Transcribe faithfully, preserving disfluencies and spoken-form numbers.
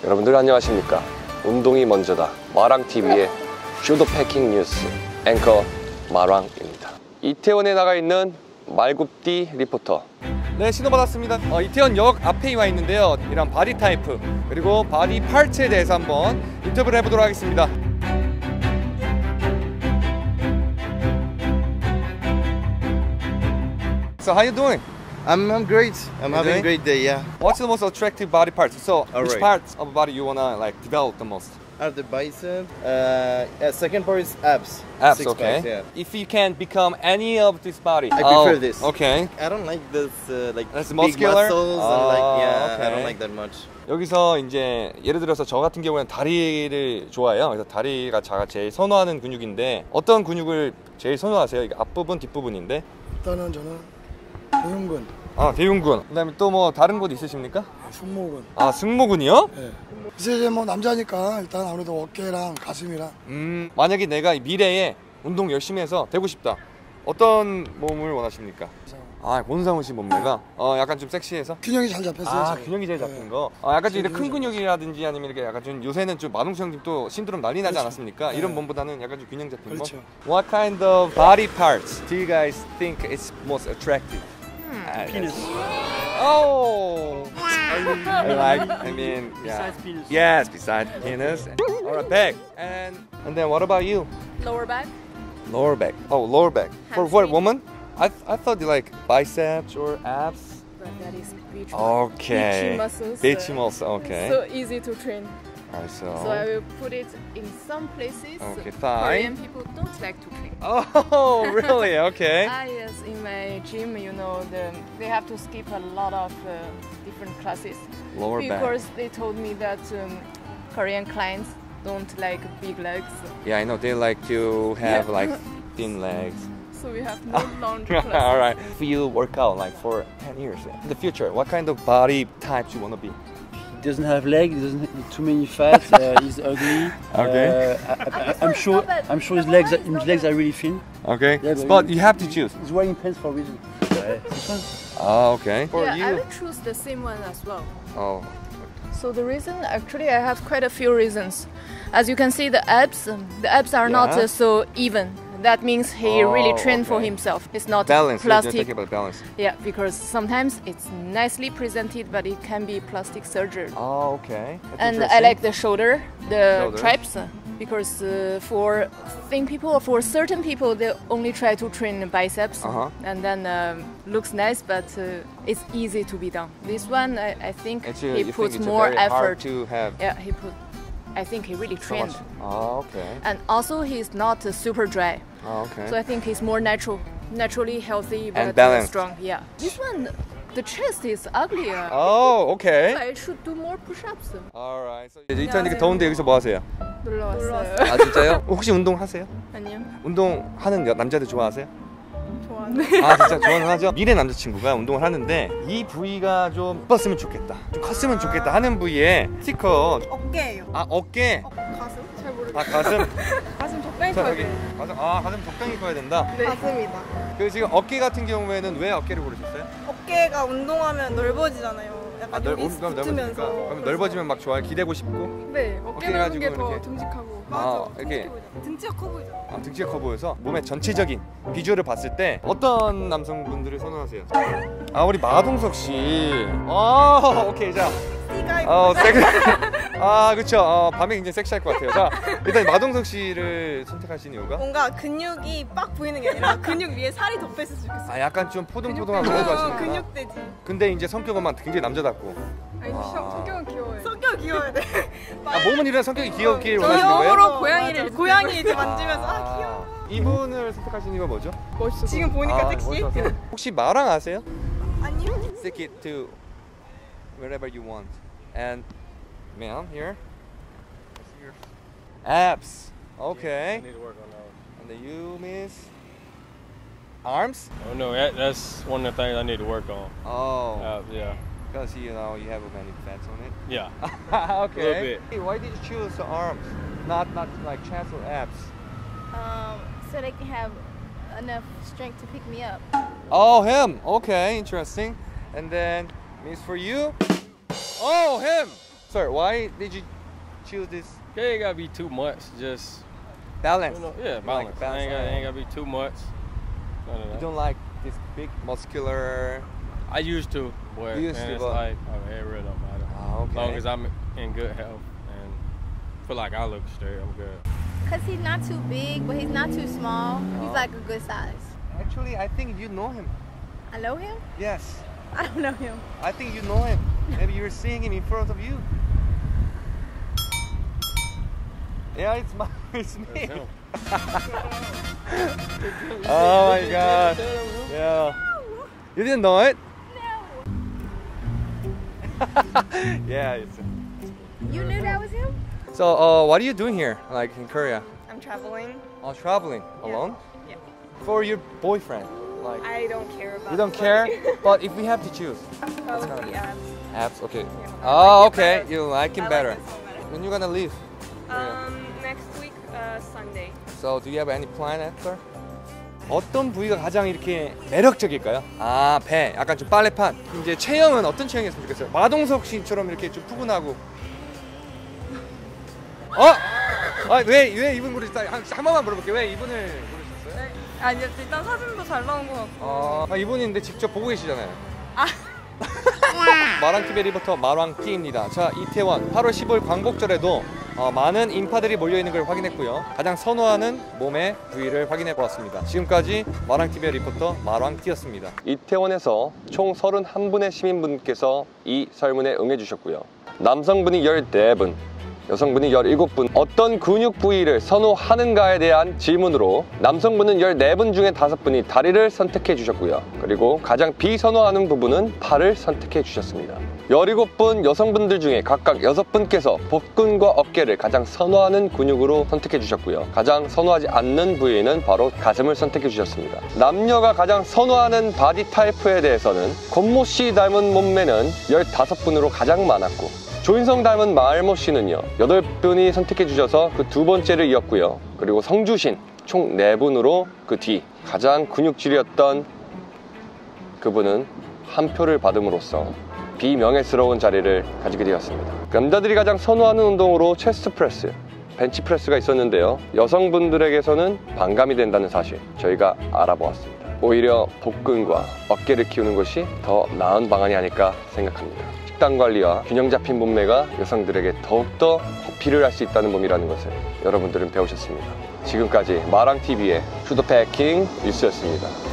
여러분들 안녕하십니까? 운동이 먼저다 마랑티비의 슈도 패킹 뉴스 앵커 마랑입니다. 이태원에 나가 있는 말굽디 리포터. 네, 신호받았습니다. 어, 이태원 역 앞에 와 있는데요. 이런 바디 타입 그리고 바디 파트에 대해서 한번 인터뷰를 해보도록 하겠습니다. So how you doing? I'm, I'm great. I'm having a great day, yeah. What's the most attractive body part? So, All which right. parts of the body you wanna like develop the most? I have the bicep. Uh, yeah, second part is abs. Abs, Six okay. packs, yeah. If you can become any of this body, I oh, prefer this. Okay. I don't like this uh, like That's big muscular? muscles Oh, and like yeah, okay. I don't like that much. 여기서 이제 예를 들어서 저 같은 경우에는 다리를 좋아해요. 그래서 다리가 제가 제일 선호하는 근육인데 어떤 근육을 제일 선호하세요? 이게 앞부분, 뒷부분인데? 일단은 저는 대흉근, 아, 대흉근. 그다음에 또 뭐 다른 곳 있으십니까? 승모근. 아, 승모근이요? 네. 이제 뭐 남자니까 일단 아무래도 어깨랑 가슴이랑. 음, 만약에 내가 미래에 운동 열심히 해서 되고 싶다. 어떤 몸을 원하십니까? 아, 권상우 씨 몸매가 어 약간 좀 섹시해서 균형이 잘 잡혔어요. 아, 제가. 균형이 잘 잡힌 네. 거. 아, 약간 좀 이렇게 큰 균형이 근육이라든지 아니면 이렇게 약간 좀 요새는 좀 마동석 님도 신드롬 난리 나지 그렇죠. 않았습니까? 네. 이런 몸보다는 약간 좀 균형 잡힌 그렇죠. 거. What kind of body parts do you guys think is most attractive? Hmm. Penis. Oh, I like. I mean, yeah. Besides penis. Yes, besides penis. All right, back. And and then what about you? Lower back. Lower back. Oh, lower back. For what Hamstring. woman? I th I thought you like biceps or abs. But that is beach Okay. Beachy muscles. Beachy uh, muscle. Okay. So easy to train. Alright, so. So I will put it in some places. Okay, thigh. Korean people don't like to train. Oh, really? Okay. I yes, in my gym, you know, the, they have to skip a lot of uh, different classes Lower back. because they told me that um, Korean clients don't like big legs. Yeah, I know they like to have Yeah. like thin legs. So we have no laundry classes. All right. If you work out like for ten years in the future, what kind of body types you want to be? He doesn't have legs. He doesn't have too many fat. Uh, he's ugly. Okay. Uh, I, I, I'm sure. I'm sure his legs. Are, his legs are really thin. Okay. Yeah, but, but you have to choose. He's wearing pants for a reason. Uh, this one. Oh, okay. For Yeah, I you. will choose the same one as well. Oh. So the reason, actually, I have quite a few reasons. As you can see, the abs, um, the abs are not Yeah. uh, so even. That means he Oh, really trained for okay. himself. It's not Balance. You're plastic. talking about balance. Yeah, because sometimes it's nicely presented, but it can be plastic surgery. Oh, okay. That's And I interesting. like the shoulder, the Shoulder. traps, uh, because uh, for thin people, for certain people, they only try to train the biceps, Uh-huh. and then um, looks nice, but uh, it's easy to be done. This one, I, I think It's a, he you puts think it's more very hard effort. to have Yeah, he put. I think he really so trained, much. Oh, okay. and also he's not uh, super dry. Oh, okay. So I think he's more natural, naturally healthy but uh, balanced. strong. Yeah. This one, the chest is uglier. Oh, okay. I should do more push-ups. Alright. So 이제 일단 이렇게 더운데 여기서 뭐 하세요? 놀러 왔어요. 아, 진짜요? 혹시 운동 하세요? 아니요. 운동하는 여- 남자들 좋아하세요? 좋아하는. 아, 진짜 좋아는 하죠? 미래 남자친구가 운동을 하는데 이 부위가 좀 컸으면 좋겠다, 좀 컸으면 좋겠다 하는 부위에 스티커. 어깨예요. 아, 어깨. 어, 가슴? 잘 모르겠어요. 아, 가슴. 가슴 적당히 자, 커야 여기 돼요. 가슴. 아, 가슴 적당히 커야 된다. 네. 가슴이다. 그 지금 어깨 같은 경우에는 왜 어깨를 고르셨어요? 어깨가 운동하면 넓어지잖아요. 약간 아, 넓, 여기 그럼 붙으면서. 넓어지니까. 그럼 넓어지면 막 좋아요. 기대고 싶고. 네, 어깨 어깨 넓은 가지고 게 더 이렇게. 듬직하고. 아, 맞아. 이렇게. 듬직해 보이잖아. 등치가 커 보이잖아. 아, 등치가 커 보여서 몸의 전체적인 비주얼을 봤을 때 어떤 남성분들을 선호하세요? 아, 우리 마동석 씨. 아, 오케이. 자. C가 어, 섹. 아, 그렇죠. 어, 밤에 굉장히 섹시할 것 같아요. 자, 일단 마동석 씨를 선택하신 이유가? 뭔가 근육이 빡 보이는 게 아니라 근육 위에 살이 덮여있으면 좋겠어요. 아, 약간 좀 포동포동한 그런 거 어, 하시는구나. 근육돼지. 근데 이제 성격은 막 굉장히 남자답고. 아니, 아. 성격은 귀여워요. 성격 귀여워야 돼. 아, 몸은 이런 성격이 귀엽길 원하시는 거예요? 귀여움으로 고양이를 고양이 이제 만지면서 아 귀여워. 이분을 선택하신 이유가 뭐죠? 멋있어. 지금 보니까 아, 섹시. 멋있어서. 혹시 마랑 아세요? 아니요. Stick it to wherever you want. And ma'am, here. Abs. Okay. I need to work on those. And then you miss arms? Oh no, that, that's one of the things I need to work on. Oh. Uh, yeah, Because you know you have many fats on it. yeah. Okay. Little bit. Hey, why did you choose the arms? Not not like chest or abs? Um, so they can have enough strength to pick me up. Oh, him. Okay, interesting. And then, Miss, for you. Oh, him. Sir, why did you choose this It ain't gotta be too much. Just balance? you know, yeah, balance. balance, ain't, gotta, uh, ain't gotta be too much. None of You that. don't like this big muscular... I used to, but You used man, to, it's but- like, oh, it really don't matter. Ah, As long okay. as I'm in good health and feel like I look straight, I'm good. Cause he's not too big, but he's not too small. He's Oh. like a good size. Actually, I think you know him. I know him. Yes. I don't know him. I think you know him. Maybe you're seeing him in front of you. Yeah, it's my, it's me. That's him. Oh my god. Yeah. You didn't know it? Yeah, it's. You knew that was him? So, uh, what are you doing here, like in Korea? I'm traveling. Oh, traveling alone? Yeah. For your boyfriend, like. I don't care about You don't the care? money. But if we have to choose, Oh, gonna the be- abs. abs, okay. Yeah, I Oh, like it okay. better. You like him I better. like this one better. When you gonna leave? Um, next week, uh, Sunday. So, do you have any plan after? 어떤 부위가 가장 이렇게 매력적일까요? 아, 배. 약간 좀 빨래판. 이제 체형은 어떤 체형이었으면 좋겠어요? 마동석 씨처럼 이렇게 좀 푸근하고. 어? 아, 왜, 왜 이분 고르셨어요? 한, 한 번만 물어볼게요. 왜 이분을 고르셨어요? 아니, 일단 사진도 잘 나온 것 같고. 아, 이분인데 직접 보고 계시잖아요. 마랑티베 리포터 마랑띠입니다. 자, 이태원 팔월 십오일 광복절에도 어, 많은 인파들이 몰려있는 걸 확인했고요. 가장 선호하는 몸의 부위를 확인해 보았습니다. 지금까지 마랑티베 리포터 마랑띠였습니다. 이태원에서 총 서른한 분의 시민분께서 이 설문에 응해 주셨고요. 남성분이 열네 분, 여성분이 열일곱 분. 어떤 근육 부위를 선호하는가에 대한 질문으로 남성분은 열네 분 중에 다섯 분이 다리를 선택해 주셨고요. 그리고 가장 비선호하는 부분은 팔을 선택해 주셨습니다. 열일곱 분 여성분들 중에 각각 여섯 분께서 복근과 어깨를 가장 선호하는 근육으로 선택해 주셨고요. 가장 선호하지 않는 부위는 바로 가슴을 선택해 주셨습니다. 남녀가 가장 선호하는 바디 타입에 대해서는 권모 씨 닮은 몸매는 열다섯 분으로 가장 많았고, 조인성 닮은 마을모 씨는요 여덟 분이 선택해 주셔서 그 두 번째를 이었고요. 그리고 성주신 총 네 분으로 그 뒤 가장 근육질이었던 그분은 한 표를 받음으로써 비명예스러운 자리를 가지게 되었습니다. 남자들이 가장 선호하는 운동으로 체스트 프레스, 벤치 프레스가 있었는데요. 여성분들에게서는 반감이 된다는 사실 저희가 알아보았습니다. 오히려 복근과 어깨를 키우는 것이 더 나은 방안이 아닐까 생각합니다. 식단 관리와 균형 잡힌 몸매가 여성들에게 더욱더 어필을 할 수 있다는 몸이라는 것을 여러분들은 배우셨습니다. 지금까지 마랑티비의 슈더 패킹 뉴스였습니다.